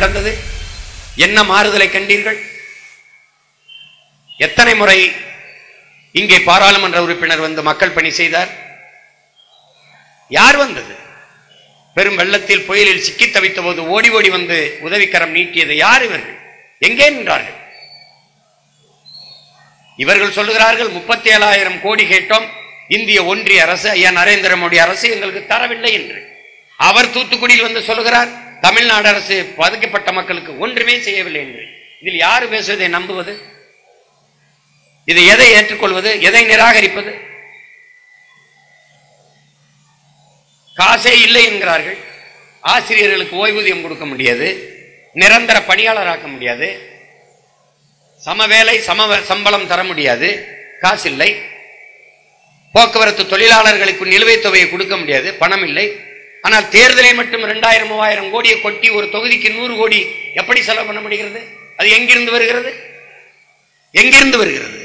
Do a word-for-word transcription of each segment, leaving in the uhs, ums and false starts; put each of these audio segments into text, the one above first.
நடந்தது? என்ன மாறுதலை கண்டீர்கள்? எத்தனை முறை இங்கே பாராளுமன்ற உறுப்பினர் வந்து மக்கள் பணி செய்தார்? யார் வந்தது? பெரும் வெள்ளத்தில் புயலில் சிக்கி தவித்த போது ஓடி ஓடி வந்து உதவிக்கரம் நீட்டியது யார்? இவர்கள் எங்கே நின்றார்கள்? இவர்கள் சொல்லுகிறார்கள் முப்பத்தி ஏழாயிரம் கோடி கேட்டோம், இந்திய ஒன்றிய அரசு, ஐயா நரேந்திர மோடி அரசு எங்களுக்கு தரவில்லை என்று. அவர் தூத்துக்குடியில் வந்து சொல்லுகிறார் தமிழ்நாடு அரசு பாதிக்கப்பட்ட மக்களுக்கு ஒன்றுமே செய்யவில்லை என்று. இதில் யார் பேசுவதை நம்புவது? இதை எதை ஏற்றுக்கொள்வது, எதை நிராகரிப்பது? காசே இல்லை என்கிறார்கள். ஆசிரியர்களுக்கு ஓய்வூதியம் கொடுக்க முடியாது, நிரந்தர பணியாளராக்க முடியாது, சமவேலை சம சம்பளம் தர முடியாது, காசு இல்லை. போக்குவரத்து தொழிலாளர்களுக்கு நிலுவைத் தொகையை கொடுக்க முடியாது, பணம் இல்லை. ஆனால் தேர்தலில் மட்டும் இரண்டாயிரம் மூவாயிரம் கோடியை கொட்டி ஒரு தொகுதிக்கு நூறு கோடி எப்படி செலவு பண்ண முடிகிறது? அது எங்கிருந்து வருகிறது? எங்கிருந்து வருகிறது?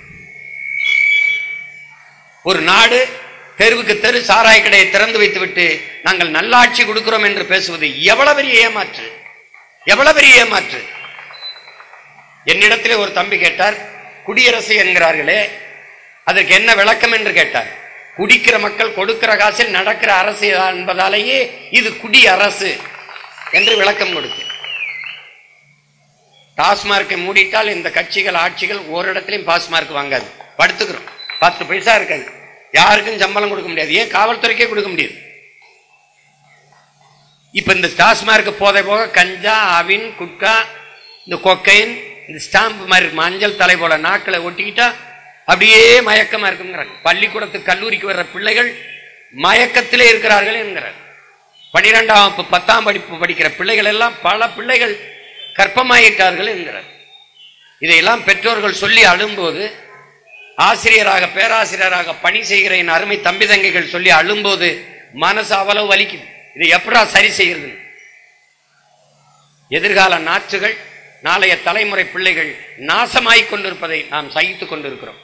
ஒரு நாடு தெருவுக்கு தெரு சாராய கடையை திறந்து வைத்துவிட்டு நாங்கள் நல்லாட்சி கொடுக்கிறோம் என்று பேசுவது எவ்வளவு பெரிய ஏமாற்று, எவ்வளவு பெரிய ஏமாற்று. என்னிடத்திலே ஒரு தம்பி கேட்டார், குடியரசு என்கிறார்களே அதற்கு என்ன விளக்கம் என்று கேட்டார். குடிக்கிற மக்கள் கொடுக்கிற காசில் நடக்கிற அரசு என்பதாலேயே இது குடி அரசு என்று விளக்கம் கொடுத்து, டாஸ்மார்க்கை மூடிட்டால் இந்த கட்சிகள் ஆட்சிகள் ஒரு இடத்திலையும் பாஸ்மார்க் வாங்காது, படுத்துக்கிறோம், பத்து பைசா இருக்காது, யாருக்கும் சம்பளம் கொடுக்க முடியாது, ஏன் காவல்துறைக்கே கொடுக்க முடியாது. இப்ப இந்த டாஸ்மார்க் போதை போக கஞ்சா, அவின், குட்கா, இந்த கொக்கைன், இந்த ஸ்டாம்பு மாதிரி மஞ்சள் தலை போல நாக்களை ஒட்டிக்கிட்டா அப்படியே மயக்கமா இருக்குங்கிறாங்க. பள்ளிக்கூடத்துக்கு கல்லூரிக்கு வர்ற பிள்ளைகள் மயக்கத்திலே இருக்கிறார்கள் என்கிறார். பனிரெண்டாம் பத்தாம் படிப்பு படிக்கிற பிள்ளைகள் எல்லாம் பல பிள்ளைகள் கற்பமாயிட்டார்கள் என்கிறார். இதையெல்லாம் பெற்றோர்கள் சொல்லி அழும்போது, ஆசிரியராக பேராசிரியராக பணி செய்கிற என் அருமை தம்பி தங்கைகள் சொல்லி அழும்போது மனசு அவ்வளவு வலிக்குது. இதை எப்படா சரி செய்கிறது? எதிர்கால நாற்றுகள், நாளைய தலைமுறை பிள்ளைகள் நாசமாய்க் கொண்டிருப்பதை நாம் சகித்துக் கொண்டிருக்கிறோம்.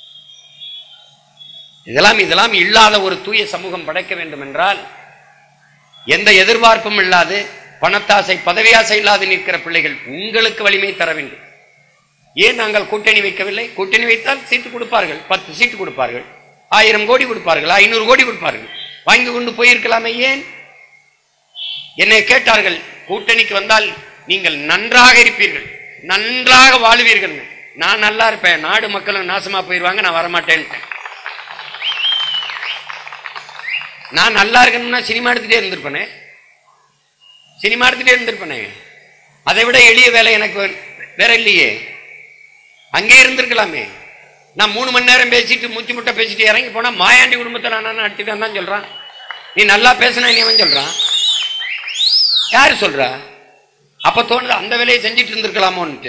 இதெல்லாம் இதெல்லாம் இல்லாத ஒரு தூய சமூகம் படைக்க வேண்டும் என்றால், எந்த எதிர்பார்ப்பும் இல்லாது, பணத்தாசை பதவியாசை இல்லாது நிற்கிற பிள்ளைகள் உங்களுக்கு வலிமை தர வேண்டும். ஏன் நாங்கள் கூட்டணி வைக்கவில்லை? கூட்டணி வைத்தால் சீட்டு கொடுப்பார்கள், பத்து சீட்டு கொடுப்பார்கள், ஆயிரம் கோடி கொடுப்பார்கள், ஐநூறு கோடி கொடுப்பார்கள், வாங்கி கொண்டு போயிருக்கலாமே. ஏன்? என்னை கேட்டார்கள், கூட்டணிக்கு வந்தால் நீங்கள் நன்றாக இருப்பீர்கள், நன்றாக வாழ்வீர்கள். நான் நல்லா இருப்பேன், நாடு மக்களும் நாசமா போயிருவாங்க, நான் வரமாட்டேன். நான் நல்லா இருக்கணும்னா சினிமா எடுத்துட்டே இருந்திருப்பேனே, சினிமா எடுத்துட்டே இருந்திருப்பேனே. அதை விட எளிய வேலை எனக்கு வேற இல்லையே. அங்கே இருந்திருக்கலாமே. நான் மூணு மணி நேரம் பேசிட்டு மூச்சு முட்டை பேசிட்டு இறங்கி போனா மாயாண்டி குடும்பத்தை நான் அடிச்சுட்டு தான் சொல்றான். நீ நல்லா பேசினா நீ அவன் சொல்றான். யாரு சொல்றா? அப்ப தோணுது அந்த வேலையை செஞ்சிட்டு இருந்திருக்கலாமோன்ட்டு.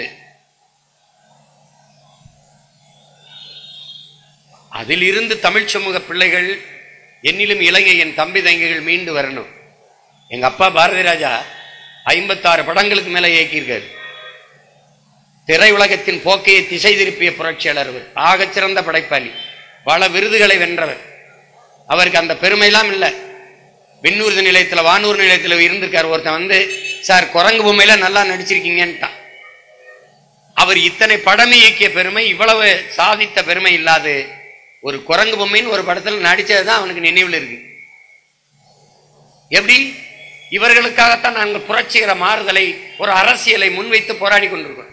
அதில் இருந்து தமிழ் சமூக பிள்ளைகள், என்னிலும் இளைஞ என் தம்பி தங்கைகள் மீண்டு வரணும். எங்க அப்பா பாரதி ராஜா ஐம்பத்தாறு படங்களுக்கு மேல இயக்கியிருக்காரு. திரையுலகத்தின் போக்கையை திசை திருப்பிய புரட்சியாளர், ஆகச் சிறந்த படைப்பாளி, பல விருதுகளை வென்றவர். அவருக்கு அந்த பெருமையெல்லாம் இல்லை. விண்ணூர்தி நிலையத்துல வானூர் நிலையத்தில் இருந்திருக்காரு. ஒருத்தன் வந்து, சார் குரங்கு பொம்மையில நல்லா நடிச்சிருக்கீங்கன்ட்டான். அவர் இத்தனை படம் இயக்கிய பெருமை, இவ்வளவு சாதித்த பெருமை இல்லாது ஒரு குரங்கு பொம்மைன்னு ஒரு படத்தில் நடிச்சதுதான் அவனுக்கு நினைவில் இருக்கு. எப்படி? இவர்களுக்காகத்தான் நாங்கள் புரட்சிகர மாறுதலை, ஒரு அரசியலை முன்வைத்து போராடி கொண்டிருக்கிறோம்.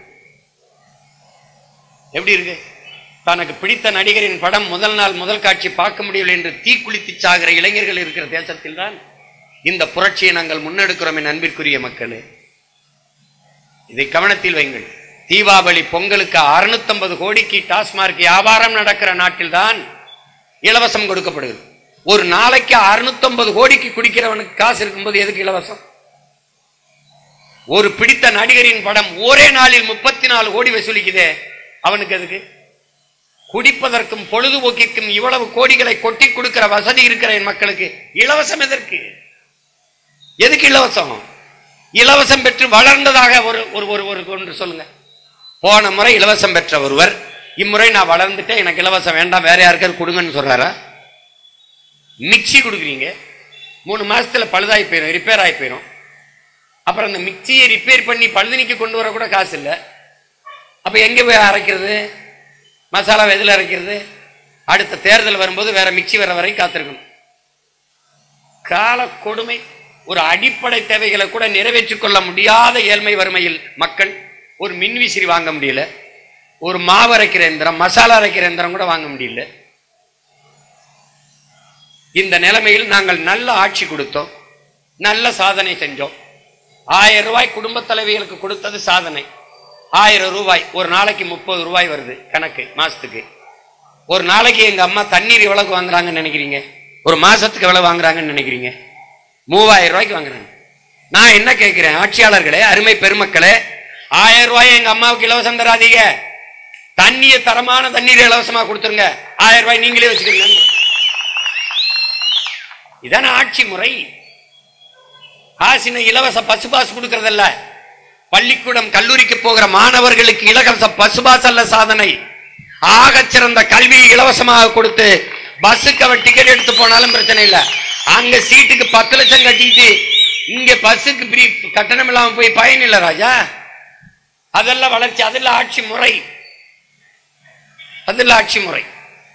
எப்படி இருக்கு? தனக்கு பிடித்த நடிகரின் படம் முதல் நாள் முதல் காட்சி பார்க்க முடியவில்லை என்று தீக்குளித்து சாகிற இளைஞர்கள் இருக்கிற தேசத்தில் தான் இந்த புரட்சியை நாங்கள் முன்னெடுக்கிறோம். என் அன்பிற்குரிய மக்களே, இதை கவனத்தில் வைங்கள். தீபாவளி பொங்கலுக்கு அறுநூத்தி ஐம்பது கோடிக்கு டாஸ்மார்க் வியாபாரம் நடக்கிற நாட்டில் தான் இலவசம் கொடுக்கப்படுகிறது. ஒரு நாளைக்கு அறுநூத்தி ஐம்பது கோடிக்கு குடிக்கிறவனுக்கு காசு இருக்கும்போது எதுக்கு இலவசம்? ஒரு பிடித்த நடிகரின் படம் ஒரே நாளில் முப்பத்தி நாலு கோடி வசூலிக்குதே, அவனுக்கு எதுக்கு? குடிப்பதற்கும் பொழுதுபோக்கிற்கும் இவ்வளவு கோடிகளை கொட்டி கொடுக்கிற வசதி இருக்கிற என் மக்களுக்கு இலவசம் எதற்கு? எதுக்கு இலவசம்? இலவசம் பெற்று வளர்ந்ததாக ஒரு ஒரு ஒரு ஒன்று சொல்லுங்க. போன முறை இலவசம் பெற்ற ஒருவர் இம்முறை நான் வளர்ந்துட்டேன், எனக்கு இலவசம் வேண்டாம், வேற யாருக்காவது கொடுங்கன்னு சொல்றாரா? மிக்சி கொடுக்குறீங்க, மூணு மாசத்துல பழுதாகி போயிடும், ரிப்பேர் ஆகி போயிடும். அப்புறம் அந்த மிக்சியை ரிப்பேர் பண்ணி பழுதுனிக்கு கொண்டு வர கூட காசு இல்லை. அப்ப எங்க போய் அரைக்கிறது? மசாலா எதுல அரைக்கிறது? அடுத்த தேர்தல் வரும்போது வேற மிக்சி வர வரை காத்திருக்கணும். கால கொடுமை. ஒரு அடிப்படை தேவைகளை கூட நிறைவேற்றிக் கொள்ள முடியாத ஏழ்மை வறுமையில் மக்கள். ஒரு மின்விசிறி வாங்க முடியல, ஒரு மாவு அரைக்கிற எந்திரம், மசாலா அரைக்கிற எந்திரம் கூட வாங்க முடியல. இந்த நிலைமையில் நாங்கள் நல்ல ஆட்சி கொடுத்தோம், நல்ல சாதனை செஞ்சோம். ஆயிரம் ரூபாய் குடும்ப தலைவிகளுக்கு கொடுத்தது சாதனை. ஆயிரம் ரூபாய் ஒரு நாளைக்கு முப்பது ரூபாய் வருது கணக்கு மாசத்துக்கு. ஒரு நாளைக்கு எங்க அம்மா தண்ணீர் எவ்வளவு வாங்குறாங்கன்னு நினைக்கிறீங்க? ஒரு மாசத்துக்கு எவ்வளவு வாங்குறாங்கன்னு நினைக்கிறீங்க? மூவாயிரம் ரூபாய்க்கு வாங்குறாங்க. நான் என்ன கேட்கிறேன், ஆட்சியாளர்களே, அருமை பெருமக்களே, ஆயிரம் ரூபாய் எங்க அம்மாவுக்கு இலவசம் தராதீங்க, தண்ணிய தரமான தண்ணீர் இலவசமா கொடுத்துருங்க, ஆயிரம் ரூபாய் நீங்களே வச்சுக்கிறீங்க. இதான ஆட்சி முறை. காசின இலவச பசு பாஸ் கொடுக்கறதல்ல, பள்ளிக்கூடம் கல்லூரிக்கு போகிற மாணவர்களுக்கு இலவச பசு பாஸ் அல்ல சாதனை. ஆகச்சிறந்த கல்வியை இலவசமாக கொடுத்து பஸ்ஸுக்கு அவன் டிக்கெட் எடுத்து போனாலும் பிரச்சனை இல்லை. அங்க சீட்டுக்கு பத்து லட்சம் கட்டிட்டு இங்க பஸ்ஸுக்கு ஃப்ரீ கட்டணம் இல்லாம போய் பயன் இல்லை ராஜா. அதெல்லாம் வளர்ச்சி, அதெல்லாம் ஆட்சி முறை, அதெல்லாம் ஆட்சி முறை.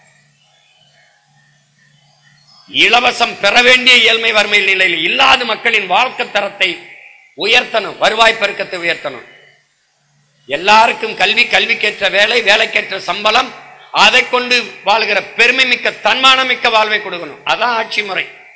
இலவசம் பெற வேண்டிய ஏழ்மை வறுமை நிலையில் இல்லாத மக்களின் வாழ்க்கை தரத்தை உயர்த்தணும், வருவாய் பெருக்கத்தை உயர்த்தணும். எல்லாருக்கும் கல்வி, கல்விக்கேற்ற வேலை, வேலைக்கேற்ற சம்பளம், அதை கொண்டு வாழ்கிற பெருமை மிக்க தன்மானமிக்க வாழ்வை கொடுக்கணும். அதான் ஆட்சி முறை.